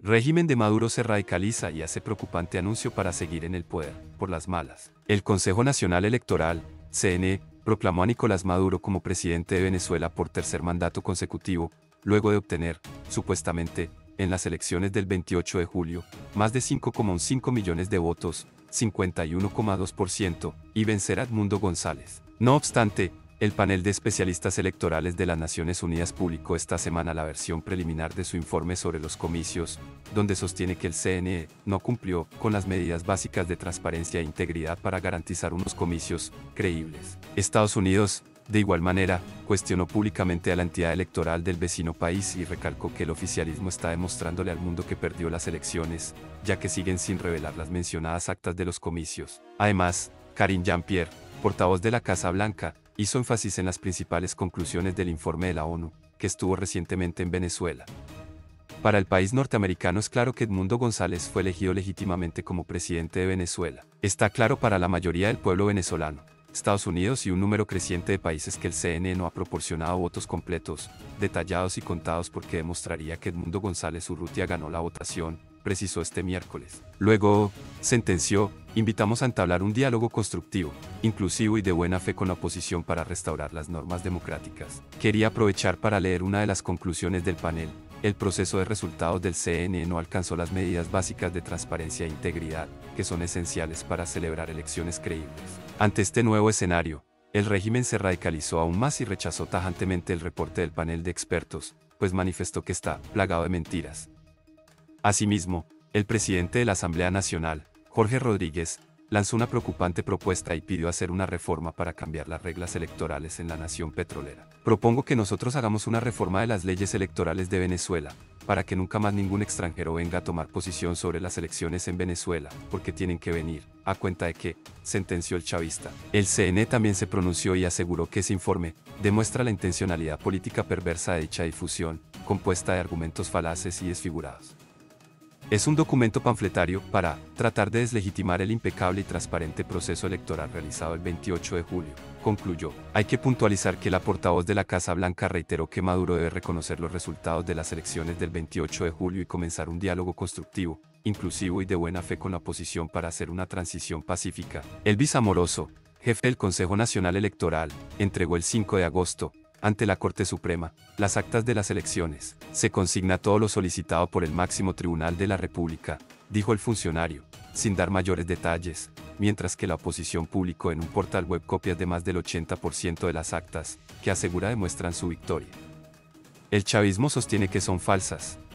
Régimen de Maduro se radicaliza y hace preocupante anuncio para seguir en el poder, por las malas. El Consejo Nacional Electoral, CNE, proclamó a Nicolás Maduro como presidente de Venezuela por tercer mandato consecutivo, luego de obtener, supuestamente, en las elecciones del 28 de julio, más de 5,5 millones de votos, 51,2%, y vencer a Edmundo González. No obstante, el panel de especialistas electorales de las Naciones Unidas publicó esta semana la versión preliminar de su informe sobre los comicios, donde sostiene que el CNE no cumplió con las medidas básicas de transparencia e integridad para garantizar unos comicios creíbles. Estados Unidos, de igual manera, cuestionó públicamente a la entidad electoral del vecino país y recalcó que el oficialismo está demostrándole al mundo que perdió las elecciones, ya que siguen sin revelar las mencionadas actas de los comicios. Además, Karine Jean-Pierre, portavoz de la Casa Blanca, hizo énfasis en las principales conclusiones del informe de la ONU, que estuvo recientemente en Venezuela. Para el país norteamericano es claro que Edmundo González fue elegido legítimamente como presidente de Venezuela. Está claro para la mayoría del pueblo venezolano, Estados Unidos y un número creciente de países que el CNE no ha proporcionado votos completos, detallados y contados porque demostraría que Edmundo González Urrutia ganó la votación, precisó este miércoles. Luego, sentenció, invitamos a entablar un diálogo constructivo, inclusivo y de buena fe con la oposición para restaurar las normas democráticas. Quería aprovechar para leer una de las conclusiones del panel. El proceso de resultados del CNE no alcanzó las medidas básicas de transparencia e integridad, que son esenciales para celebrar elecciones creíbles. Ante este nuevo escenario, el régimen se radicalizó aún más y rechazó tajantemente el reporte del panel de expertos, pues manifestó que está plagado de mentiras. Asimismo, el presidente de la Asamblea Nacional, Jorge Rodríguez, lanzó una preocupante propuesta y pidió hacer una reforma para cambiar las reglas electorales en la nación petrolera. Propongo que nosotros hagamos una reforma de las leyes electorales de Venezuela, para que nunca más ningún extranjero venga a tomar posición sobre las elecciones en Venezuela, porque tienen que venir, a cuenta de que, sentenció el chavista. El CNE también se pronunció y aseguró que ese informe demuestra la intencionalidad política perversa de dicha difusión, compuesta de argumentos falaces y desfigurados. Es un documento panfletario para tratar de deslegitimar el impecable y transparente proceso electoral realizado el 28 de julio, concluyó. Hay que puntualizar que la portavoz de la Casa Blanca reiteró que Maduro debe reconocer los resultados de las elecciones del 28 de julio y comenzar un diálogo constructivo, inclusivo y de buena fe con la oposición para hacer una transición pacífica. Elvis Amoroso, jefe del Consejo Nacional Electoral, entregó el 5 de agosto, ante la Corte Suprema, las actas de las elecciones. Se consigna todo lo solicitado por el máximo tribunal de la República, dijo el funcionario, sin dar mayores detalles, mientras que la oposición publicó en un portal web copias de más del 80% de las actas, que asegura demuestran su victoria. El chavismo sostiene que son falsas.